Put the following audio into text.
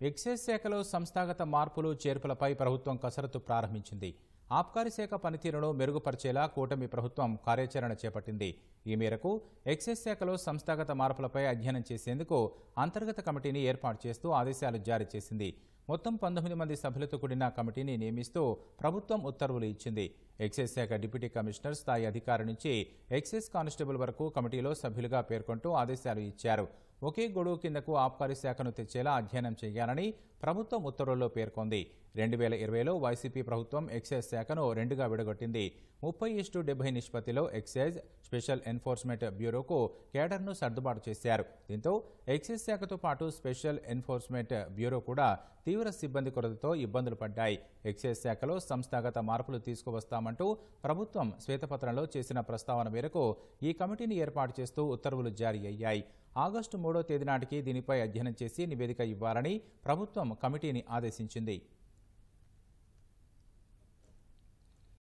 Excise శాఖలో సంస్థాగత మార్పులు చేర్పులపై ప్రభుత్వం కసరత్తు ప్రారంభించింది. ఆబ్కారీ శాఖ పనితీరును మెరుగుపరిచేలా కూటమి ప్రభుత్వం కార్యాచరణ చేపట్టింది. ఈ మేరకు ఎక్సైజ్ శాఖలో సంస్థాగత మార్పులపై అధ్యయనం చేసేందుకు అంతర్గత కమిటీని ఏర్పాటు చేస్తూ ఆదేశాలు జారీ చేసింది. మొత్తం 19 మంది సభ్యులతో కూడిన కమిటీని నియమిస్తూ ప్రభుత్వం ఉత్తర్వులు ఇచ్చింది. ఎక్సైజ్ శాఖ డిప్యూటీ కమిషనర్ స్థాయి అధికారి నుంచి ఎక్సైజ్ కానిస్టేబుల్ వరకు కమిటీలో సభ్యులుగా పేర్కొంటూ ఆదేశాలు ఇచ్చారు. ఒకే గొడుగు కిందకు ఆబ్కారీ శాఖను తెచ్చేలా అధ్యయనం చేయాలని ప్రభుత్వం ఉత్తర్వుల్లో పేర్కొంది. 2020లో వైసీపీ ప్రభుత్వం ఎక్సైజ్ శాఖను రెండుగా విడగొట్టింది. 30:70 నిష్పత్తిలో ఎక్సైజ్, స్పెషల్ ఎన్ఫోర్స్మెంట్ బ్యూరోకు కేడర్ను సర్దుబాటు చేశారు. దీంతో ఎక్సైజ్ శాఖతో పాటు స్పెషల్ ఎన్ఫోర్స్మెంట్ బ్యూరో కూడా తీవ్ర సిబ్బంది కొరతతో ఇబ్బందులు పడ్డాయి. ఎక్సైజ్ శాఖలో సంస్థాగత మార్పులు తీసుకువస్తామంటూ ప్రభుత్వం శ్వేతపత్రంలో చేసిన ప్రస్తావన మేరకు ఈ కమిటీని ఏర్పాటు చేస్తూ ఉత్తర్వులు జారీ అయ్యాయి. ఆగస్టు 3వ తేదీ నాటికి దీనిపై అధ్యయనం చేసి నివేదిక ఇవ్వాలని ప్రభుత్వం కమిటీని ఆదేశించింది.